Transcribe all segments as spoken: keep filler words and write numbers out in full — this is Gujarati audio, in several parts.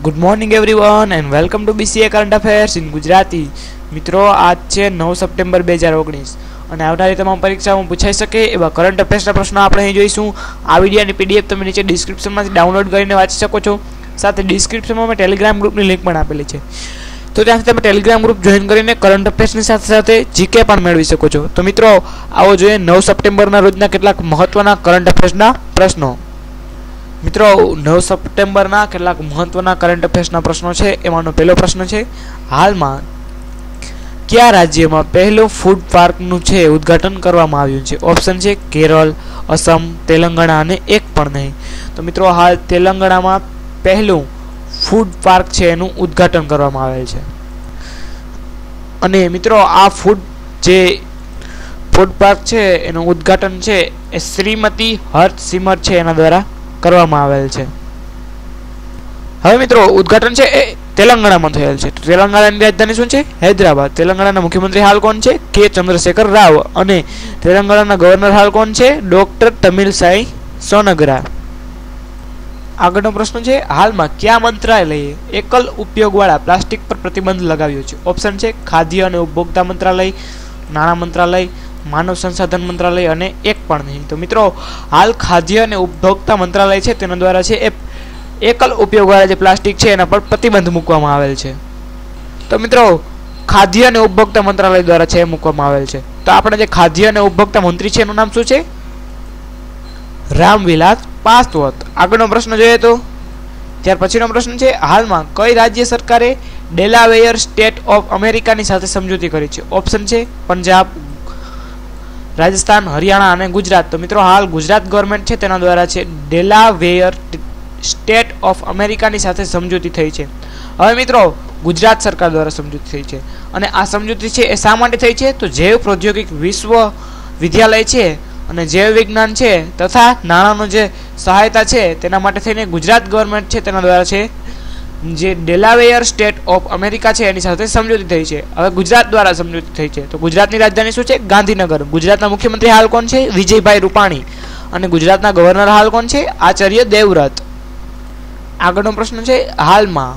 Good morning everyone and welcome to BCA current affairs in Gujarati. मित्रों आज है नौ सप्टेम्बर બે હજાર ઓગણીસ અને આવનારી તમામ પરીક્ષામાં પૂછાઈ શકે એવા કરંટ અફેર્સના પ્રશ્નો આપણે અહીં જોઈશું। આ વિડીયોની પીડીએફ તમે નીચે ડિસ્ક્રિપ્શનમાંથી ડાઉનલોડ કરીને વાંચી શકો છો। સાથે ડિસ્ક્રિપ્શનમાં મેં ટેલિગ્રામ ગ્રુપની લિંક પણ આપેલી છે, તો ત્યાંથી તમે ટેલિગ્રામ ગ્રુપ જોઈન કરીને કરંટ અફેર્સની સાથે સાથે જીકે પણ મેળવી શકો છો। તો મિત્રો આવો જોઈએ નવ સપ્ટેમ્બરના રોજના કેટલાક મહત્વના કરંટ અફેર્સના પ્રશ્નો। मित्रों नौ सप्टेम्बर કેટલાક મહત્વના કરંટ અફેર્સના પ્રશ્નો છે। એમાંનો પહેલો પ્રશ્ન છે, હાલમાં કયા રાજ્યમાં પહેલું ફૂડ પાર્કનું છે ઉદ્ઘાટન કરવામાં આવ્યું છે? ઓપ્શન છે કેરળ, અસમ, તેલંગાણા અને એક પણ નહીં। તો મિત્રો હાલ તેલંગાણામાં પહેલું ફૂડ પાર્ક છે એનું ઉદ્ઘાટન કરવામાં આવેલ છે। અને મિત્રો આ ફૂડ જે ફૂડ પાર્ક છે એનું ઉદ્ઘાટન છે એ શ્રીમતી હર્ષ સિમર છે એના દ્વારા કરવામાં આવેલ છે। હવે મિત્રો ઉદ્ઘાટન છે એ તેલંગાણામાં થયેલ છે। તેલંગાણાની રાજધાની શું છે? હૈદરાબાદ। તેલંગાણાના મુખ્યમંત્રી હાલ કોણ છે? કે ચંદ્રશેખર રાવ। અને તેલંગાણાના ગવર્નર હાલ કોણ છે? ડોક્ટર તમિલસાઈ સોનગરા। આગળનો પ્રશ્ન છે, હાલમાં કયા મંત્રાલયે એકલ ઉપયોગવાળા પ્લાસ્ટિક પર પ્રતિબંધ લગાવ્યો છે? ઓપ્શન છે ખાદ્ય અને ઉપભોક્તા મંત્રાલય, નાણાં મંત્રાલય, માનવ સંસાધन મંત્રાલય અને એક પણ નહીં। તો મિત્રો હાલ ખાદ્ય અને ઉપભોક્તા મંત્રાલય છે તેના દ્વારા છે એ એકલ ઉપયોગવાળા જે પ્લાસ્ટિક છે એના પર પ્રતિબંધ મૂકવામાં આવેલ છે। તો મિત્રો ખાદ્ય અને ઉપભોક્તા મંત્રાલય દ્વારા છે એ મૂકવામાં આવેલ છે। તો આપણે જે ખાદ્ય અને ઉપભોક્તા મંત્રી છે એનું નામ શું છે? રામવિલાસ પાસવાન। આગળનો પ્રશ્ન જોઈએ તો ત્યાર પછીનો પ્રશ્ન છે, હાલમાં કઈ રાજ્ય સરકારે ડેલાવેયર સ્ટેટ ઓફ અમેરિકાની સાથે સમજૂતી કરી છે? ઓપ્શન છે પંજાબ, રાજસ્થાન, હરિયાણા અને ગુજરાત। તો મિત્રો હાલ ગુજરાત ગવર્મેન્ટ છે તેના દ્વારા છે ડેલાવેયર સ્ટેટ ઓફ અમેરિકાની સાથે સમજૂતી થઈ છે। હવે મિત્રો ગુજરાત સરકાર દ્વારા સમજૂતી થઈ છે અને આ સમજૂતી છે એ શા માટે થઈ છે? તો જૈવ પ્રૌદ્યોગિક વિશ્વ વિદ્યાલય છે અને જૈવ વિજ્ઞાન છે તથા નાણાંનો જે સહાયતા છે તેના માટે થઈને ગુજરાત ગવર્મેન્ટ છે તેના દ્વારા છે જે ડેલાવેયર સ્ટેટ ઓફ અમેરિકા છે એની સાથે સમજૂતી થઈ છે। હવે ગુજરાત દ્વારા સમજૂતી થઈ છે। તો ગુજરાતની રાજધાની શું છે? ગાંધીનગર। ગુજરાતના મુખ્યમંત્રી હાલ કોણ છે? વિજયભાઈ રૂપાણી। અને ગુજરાતના ગવર્નર હાલ કોણ છે? આચાર્ય દેવવ્રત। આગળનો પ્રશ્ન છે, હાલમાં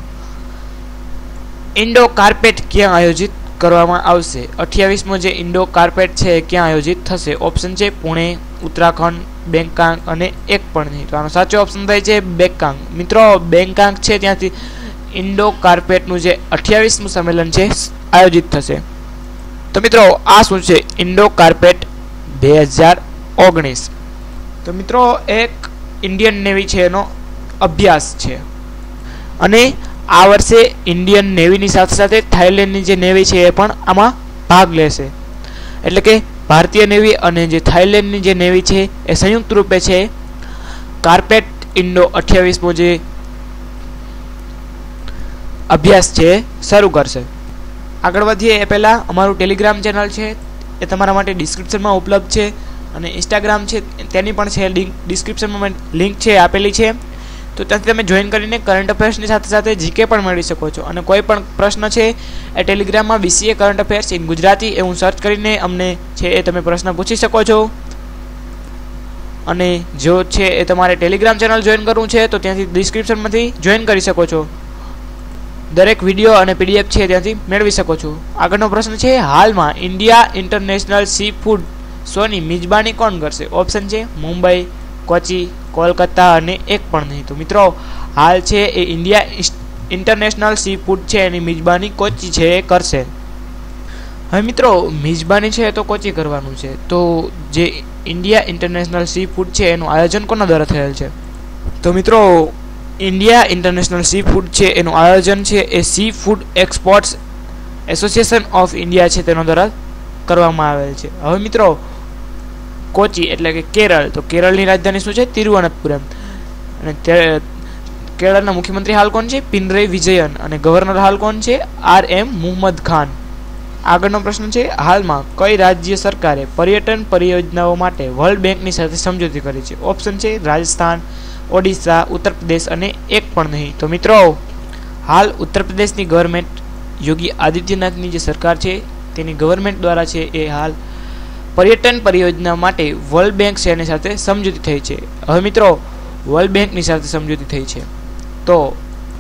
ઇન્ડો કાર્પેટ ક્યાં આયોજિત કરવામાં આવશે? અઠ્યાવીસમો જે ઇન્ડો કાર્પેટ છે ક્યાં આયોજિત થશે? ઓપ્શન છે પુણે, ઉત્તરાખંડ, બેંકાંગ અને એક પણ નહીં। તો આનો સાચો ઓપ્શન થાય છે બેંકાંગ। મિત્રો બેંકાંગ છે ત્યાંથી ઇન્ડો કાર્પેટનું જે અઠ્યાવીસમું સંમેલન છે આયોજિત થશે। તો મિત્રો આ શું છે? ઇન્ડો કાર્પેટ બે હજાર ઓગણીસ। તો મિત્રો એક ઇન્ડિયન નેવી છે એનો અભ્યાસ છે અને આ વર્ષે ઇન્ડિયન નેવીની સાથે સાથે થાઈલેન્ડની જે નેવી છે એ પણ આમાં ભાગ લેશે। એટલે કે ભારતીય નેવી અને જે થાઈલેન્ડની જે નેવી છે એ સંયુક્ત રૂપે છે કાર્પેટ ઇન્ડો અઠ્યાવીસમો જે અભ્યાસ છે શરૂ કરશે। આગળ વધીએ એ પહેલાં અમારું ટેલિગ્રામ ચેનલ છે એ તમારા માટે ડિસ્ક્રિપ્શનમાં ઉપલબ્ધ છે અને ઇન્સ્ટાગ્રામ છે તેની પણ છે લિંક ડિસ્ક્રિપ્શનમાં લિંક છે આપેલી છે। તો ત્યાંથી તમે જોઈન કરીને કરંટ અફેર્સની સાથે સાથે જીકે પણ મેળવી શકો છો। અને કોઈ પણ પ્રશ્ન છે એ ટેલિગ્રામમાં BCA current affairs in Gujarati એવું સર્ચ કરીને અમને છે એ તમે પ્રશ્ન પૂછી શકો છો। અને જો છે એ તમારે ટેલિગ્રામ ચેનલ જોઈન કરવું છે તો ત્યાંથી ડિસ્ક્રિપ્શનમાંથી જોઈન કરી શકો છો। દરેક વિડીયો અને પીડીએફ છે ત્યાંથી મેળવી શકો છો। આગળનો પ્રશ્ન છે, હાલમાં ઇન્ડિયા ઇન્ટરનેશનલ સી ફૂડ શોની મિજબાની કોણ કરશે? ઓપ્શન છે મુંબઈ, કોચી, કોલકાતા અને એક પણ નહીં। તો મિત્રો હાલ છે એ ઇન્ડિયા ઇન્ટરનેશનલ સી ફૂડ છે એની મિજબાની કોચી છે એ કરશે। હવે મિત્રો મિજબાની છે તો કોચી કરવાનું છે, તો જે ઇન્ડિયા ઇન્ટરનેશનલ સી ફૂડ છે એનું આયોજન કોના દ્વારા થયેલ છે? તો મિત્રો ઇન્ડિયા ઇન્ટરનેશનલ સી ફૂડ છે એનું આયોજન છે એ sea food exports association of India છે તેના દ્વારા કરવામાં આવેલ છે। હવે મિત્રો કોચી એટલે કે કેરળ, તો કેરળની રાજધાની શું છે? તિરુવનંતપુરમ। અને કેરળના મુખ્યમંત્રી હાલ કોણ છે? પિનરઈ વિજયન। અને ગવર્નર હાલ કોણ છે? R M Muhammad Khan. આગળનો પ્રશ્ન છે, હાલમાં કઈ રાજ્ય સરકારે પર્યટન પરિયોજનાઓ માટે વર્લ્ડ બેંકની સાથે સમજૂતી કરી છે? ઓપ્શન છે રાજસ્થાન, ઓડિશા, ઉત્તર પ્રદેશ અને એક પણ નહીં। તો મિત્રો હાલ ઉત્તર પ્રદેશની ગવર્મેન્ટ યોગી આદિત્યનાથની જે સરકાર છે તેની ગવર્મેન્ટ દ્વારા છે એ હાલ पर्यटन परियोजना माटे वर्ल्ड बैंक से साथे समझूती थई छे। हवे मित्रों वर्ल्ड बैंक नी साथे समझूती थई छे तो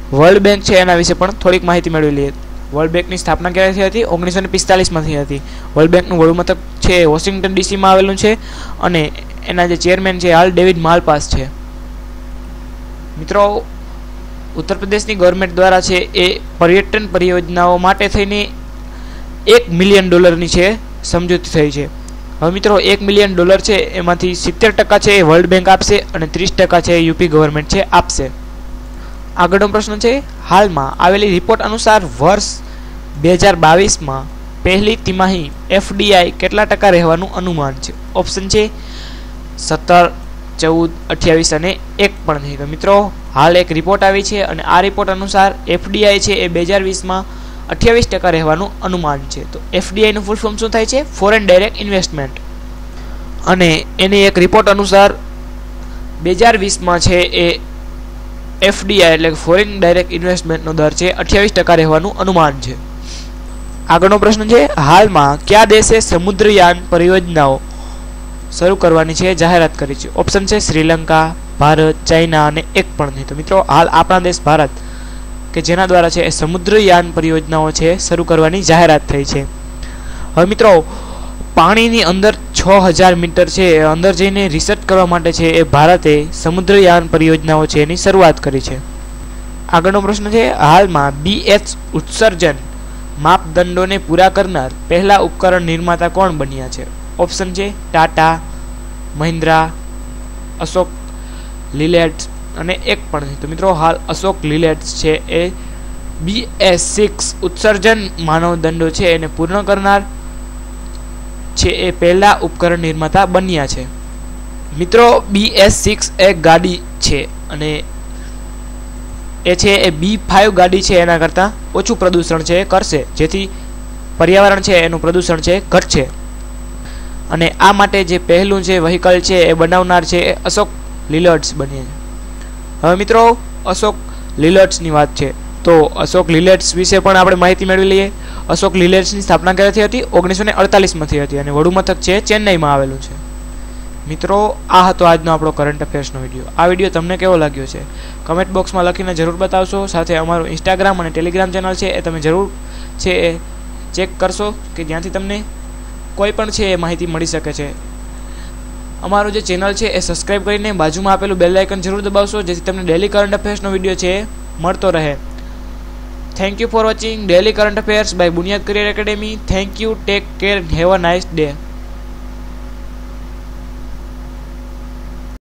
વર્લ્ડ બેંક છે એના વિશે પણ થોડીક માહિતી મેળવી લઈએ. વર્લ્ડ બેંકની સ્થાપના ક્યારેથી હતી? ઓગણીસો ને પિસ્તાલીસમાં થઈ હતી. વર્લ્ડ બેંકનું વડું મથક છે વોશિંગ્ટન ડીસીમાં આવેલું છે અને એના જે ચેરમેન છે હાલ ડેવિડ માલપાસ છે. મિત્રો, ઉત્તર પ્રદેશની ગવર્મેન્ટ દ્વારા છે એ પર્યટન પરિયોજનાઓ માટે થઈને એક મિલિયન ડોલરની છે સમજૂતી થઈ છે. હવે મિત્રો, એક મિલિયન ડોલર છે એમાંથી સિત્તેર ટકા છે એ વર્લ્ડ બેંક આપશે અને ત્રીસ ટકા છે યુપી ગવર્મેન્ટ છે આપશે. આગળનો પ્રશ્ન છે, હાલમાં આવેલી રિપોર્ટ અનુસાર વર્ષ બે હજાર બાવીસમાં પહેલી તિમાહી એફડીઆઈ કેટલા ટકા રહેવાનું અનુમાન છે? ઓપ્શન છે સત્તર, ચૌદ, અઠ્યાવીસ અને એક પણ નહીં. તો મિત્રો, હાલ એક રિપોર્ટ આવી છે અને આ રિપોર્ટ અનુસાર એફડીઆઈ છે એ બે હજાર વીસમાં અઠ્યાવીસ ટકા રહેવાનું અનુમાન છે. તો એફડીઆઈનું ફૂલ ફોર્મ શું થાય છે? Foreign direct investment. અને એની એક રિપોર્ટ અનુસાર બે હજાર વીસમાં છે એ એફડીઆઈ એટલે ફોરેન ડાયરેક્ટ ઇન્વેસ્ટમેન્ટનો દર છે અઠ્યાવીસ ટકા રહેવાનું અનુમાન છે. આગળનો પ્રશ્ન છે, હાલમાં કયા દેશે સમુદ્રયાન પરિયોજનાઓ શરૂ કરવાની છે જાહેરાત કરી છે? ઓપ્શન છે શ્રીલંકા, ભારત, ચાઇના અને એક પણ નહીં. તો મિત્રો, હાલ આપણા દેશ ભારત કે જેના દ્વારા છે એ સમુદ્રયાન પરિયોજનાઓ છે શરૂ કરવાની જાહેરાત થઈ છે. હવે મિત્રો, પાણીની અંદર છ હજાર મીટર છે અંદર જઈને રિસર્ચ કરવા માટે છે એ ભારતે સમુદ્રયાન પરિયોજનાઓ છે એની શરૂઆત કરી છે. આગળનો પ્રશ્ન છે, હાલમાં બીએચ ઉત્સર્જન માપદંડોને પૂરા કરનાર પહેલા ઉપકરણ નિર્માતા કોણ બન્યા છે? ઓપ્શન છે ટાટા, મહિન્દ્રા, અશોક લીલેન્ડ અને એક પણ નહીં. તો મિત્રો, હાલ અશોક લીલેન્ડ છે એ બીએસ સિક્સ ઉત્સર્જન માનવદંડો છે એને પૂર્ણ કરનાર છે એ પહેલા ઉપકરણ નિર્માતા બન્યા છે. મિત્રો, બીએસ સિક્સ એક ગાડી છે અને એ છે એ બી ફાઇવ ગાડી છે એના કરતાં ઓછું પ્રદૂષણ છે એ કરશે, જેથી પર્યાવરણ છે એનું પ્રદૂષણ છે ઘટશે. અને આ માટે જે પહેલું જે વ્હીકલ છે એ બનાવનાર છે એ અશોક લીલેન્ડ્સ બને છે. હવે મિત્રો, અશોક લીલેન્ડ્સની વાત છે તો અશોક લીલેન્ડ્સ વિશે પણ આપણે માહિતી મેળવી લઈએ. અશોક લીલેન્ડ્સની સ્થાપના ક્યારેથી હતી? ઓગણીસો ને અડતાલીસમાં થઈ હતી અને વડુ મથક છે ચેન્નઈમાં આવેલું છે. મિત્રો, આ હતો આજનો આપણો કરંટ અફેર્સનો વિડીયો. આ વિડીયો તમને કેવો લાગ્યો છે કમેન્ટ બોક્સમાં લખીને જરૂર બતાવશો. સાથે અમારું ઇન્સ્ટાગ્રામ અને ટેલિગ્રામ ચેનલ છે એ તમે જરૂર છે એ ચેક કરશો કે જ્યાંથી તમને કોઈ પણ છે એ માહિતી મળી શકે છે. અમારું જે ચેનલ છે એ સબસ્ક્રાઇબ કરીને બાજુમાં આપેલું બેલ આઇકન જરૂર દબાવશો, જેથી તમને ડેલી કરંટ અફેર્સનો વિડીયો છે એ મળતો રહે. Thank you for watching Daily Current Affairs by Bunyad Career Academy. Thank you, take care, and have a nice day.